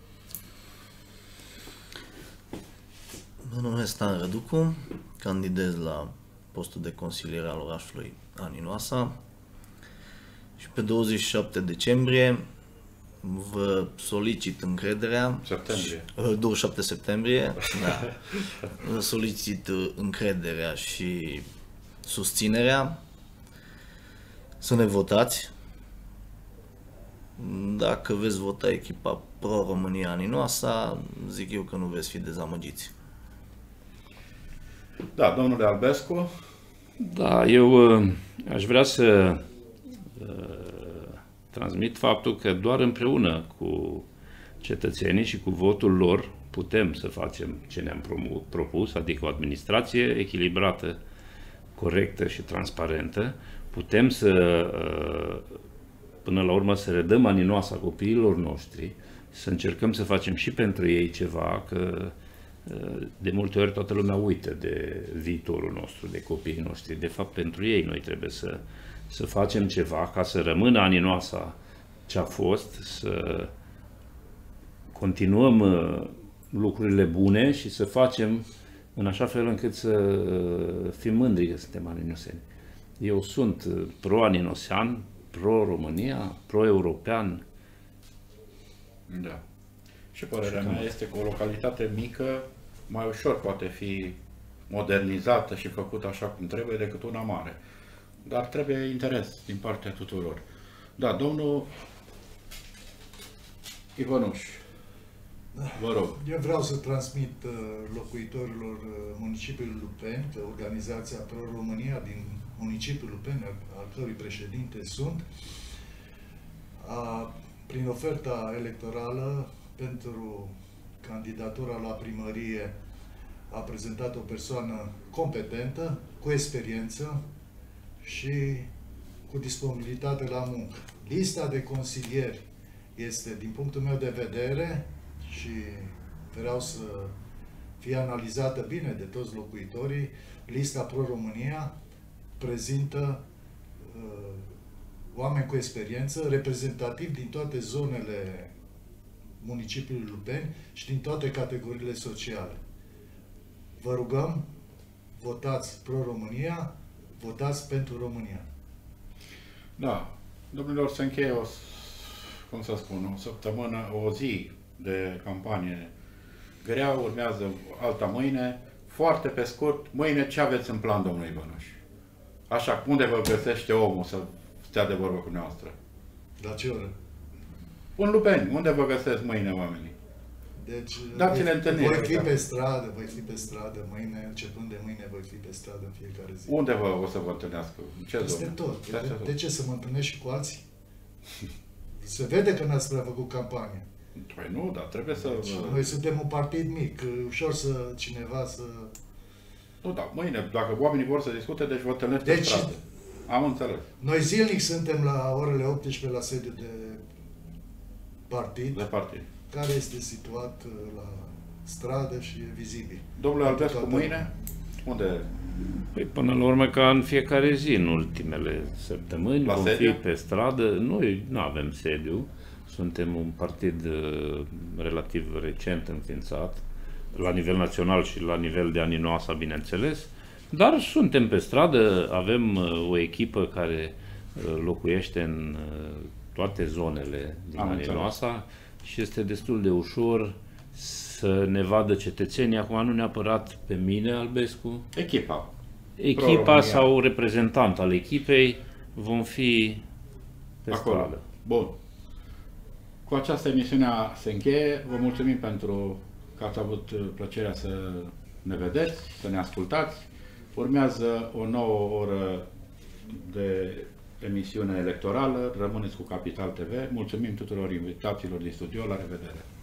Mă numesc Stan Răducu, candidez la postul de consilier al orașului Aninoasa și pe douăzeci și șapte decembrie vă solicit încrederea. Septembrie. douăzeci și șapte septembrie, da. Vă solicit încrederea și susținerea să ne votați. Dacă veți vota echipa Pro-România Aninoasa, zic eu că nu veți fi dezamăgiți. Da, domnule Albescu. Da, eu uh, aș vrea să uh, transmit faptul că doar împreună cu cetățenii și cu votul lor putem să facem ce ne-am propus, adică o administrație echilibrată, corectă și transparentă. Putem să, uh, până la urmă, să redăm Aninoasa copiilor noștri, să încercăm să facem și pentru ei ceva, că de multe ori toată lumea uită de viitorul nostru, de copiii noștri. De fapt, pentru ei noi trebuie să, să facem ceva ca să rămână Aninoasa ce a fost, să continuăm lucrurile bune și să facem în așa fel încât să fim mândri că suntem aninoseni. Eu sunt pro-aninosean, pro-România, pro-european. Da. Și părerea mea este că o localitate mică mai ușor poate fi modernizată și făcută așa cum trebuie decât una mare. Dar trebuie interes din partea tuturor. Da, domnul Ivănuș, vă rog. Eu vreau să transmit locuitorilor municipiului Lupeni că organizația Pro-România din municipiul Lupeni, al cărui președinte sunt, a, prin oferta electorală pentru candidatura la primărie a prezentat o persoană competentă, cu experiență și cu disponibilitate la muncă. Lista de consilieri este, din punctul meu de vedere, și vreau să fie analizată bine de toți locuitorii, lista Pro-România prezintă uh, oameni cu experiență, reprezentativi din toate zonele municipiului Lupeni și din toate categoriile sociale. Vă rugăm, votați Pro-România, votați pentru România. Da, domnilor, se încheie o, cum să spun, o săptămână, o zi de campanie grea, urmează alta mâine. Foarte pe scurt, mâine ce aveți în plan, domnul Ivănuș? Așa, unde vă găsește omul să stea de vorbă cu noastră? La ce oră? În Lupeni, unde vă găsesc mâine oamenii? Deci, dați-ne întâlnire. Voi fi pe stradă, voi fi pe stradă mâine, începând de mâine voi fi pe stradă în fiecare zi. Unde vă o să vă întâlnească? În ce Este zonă? tot. De, De, de ce să mă întâlnesc și cu alții? Se vede că n-ați prea făcut campanie. Păi nu, dar trebuie să... Deci, noi suntem un partid mic, ușor să cineva să... Nu, da, mâine, dacă oamenii vor să discute, deci vă întâlneți pe Deci, stradă. Am înțeles. Noi zilnic suntem la orele optsprezece la sediu de partid, De partid. care este situat la stradă și e vizibil. Domnule Albescu, mâine? Unde? Păi până la urmă, ca în fiecare zi, în ultimele săptămâni, La vom sediu? fi pe stradă. Noi nu avem sediu, suntem un partid uh, relativ recent înființat, la nivel național și la nivel de Aninoasa, bineînțeles, dar suntem pe stradă, avem uh, o echipă care uh, locuiește în uh, toate zonele din Am Aninoasa și este destul de ușor să ne vadă cetățenii, acum nu neapărat pe mine, Albescu, Echipa. echipa Pro-România. sau reprezentant al echipei, vom fi pe Acolo. stradă. Bun. Cu această emisiune se încheie. Vă mulțumim pentru că ați avut plăcerea să ne vedeți, să ne ascultați. Urmează o nouă oră de emisiune electorală. Rămâneți cu Capital T V. Mulțumim tuturor invitațiilor din studio. La revedere!